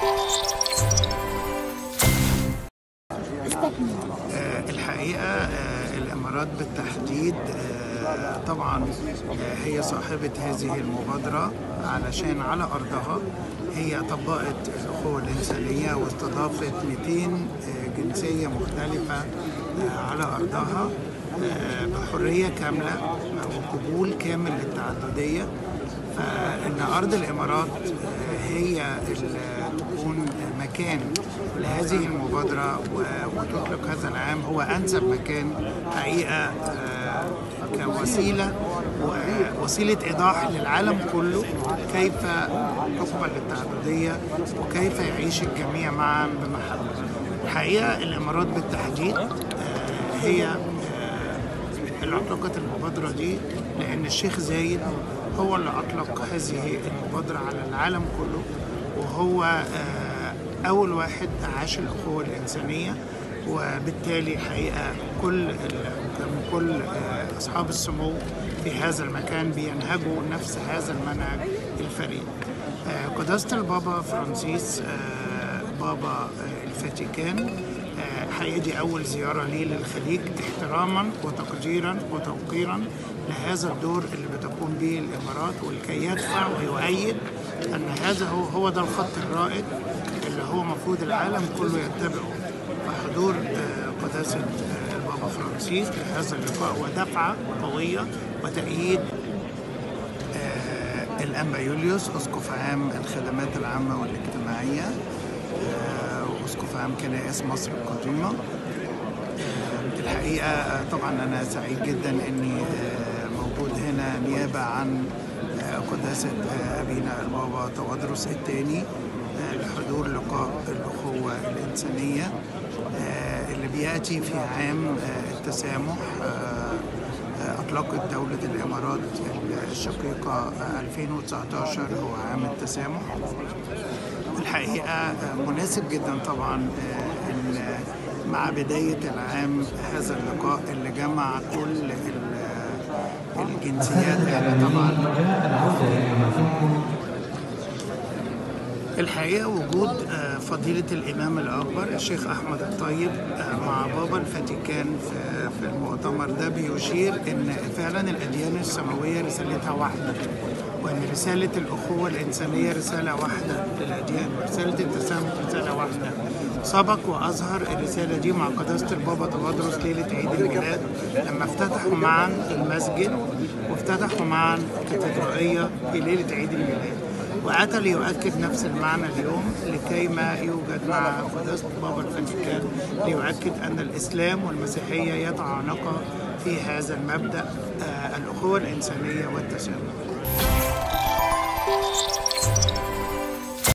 الحقيقة الإمارات بالتحديد طبعا هي صاحبة هذه المبادرة، علشان على أرضها هي طبقت الأخوة الإنسانية واستضافت 200 جنسية مختلفة على أرضها بحرية كاملة وقبول كامل للتعددية. فإن أرض الإمارات هي تكون مكان لهذه المبادرة وتطلق هذا العام هو أنسب مكان حقيقة كوسيلة إيضاح للعالم كله كيف تقبل التعددية وكيف يعيش الجميع معا بمحبة. الحقيقة الإمارات بالتحديد هي اللي أطلقت المبادرة دي، لأن الشيخ زايد هو اللي أطلق هذه المبادرة على العالم كله، وهو أول واحد عاش الأخوة الإنسانية. وبالتالي حقيقة كل أصحاب السمو في هذا المكان بينهجوا نفس هذا المنهج الفريد. قداسة البابا فرانسيس بابا الفاتيكان حقيقة دي أول زيارة لي للخليج، احتراما وتقديرا وتوقيرا لهذا الدور اللي بتقوم به الإمارات، ولكي يدفع ويؤيد أن هذا هو ده الخط الرائد اللي هو مفروض العالم كله يتبعه. فحضور قداسة البابا فرانسيس لهذا اللقاء ودفعة قوية وتأييد الأنبا يوليوس أسقف عام الخدمات العامة والاجتماعية وأسقف عام كنائس مصر القديمة. الحقيقة طبعا أنا سعيد جدا أني موجود هنا نيابة عن قداسة أبينا البابا تودرس الثاني لحضور لقاء الأخوة الإنسانية اللي بيأتي في عام التسامح. أطلقت دولة الإمارات الشقيقة 2019 هو عام التسامح. الحقيقة مناسب جدا طبعا إن مع بداية العام هذا اللقاء اللي جمع كل الجنسيات طبعا. الحقيقة وجود فضيلة الإمام الأكبر الشيخ أحمد الطيب مع بابا الفاتيكان في المؤتمر ده بيشير إن فعلا الأديان السماوية رسالتها واحدة، وإن رسالة الأخوة الإنسانية رسالة واحدة للأديان، ورسالة التسامح رسالة واحدة. سبق وأظهر الرسالة دي مع قداسة البابا تودرس ليلة عيد الميلاد لما افتتحوا معا المسجد وافتتحوا معا الكاتدرائية في ليلة عيد الميلاد، وأتى ليؤكد نفس المعنى اليوم لكي ما يوجد مع قداسة بابا الفاتيكان ليؤكد أن الإسلام والمسيحية يتعانقا في هذا المبدأ الأخوة الإنسانية والتسامح.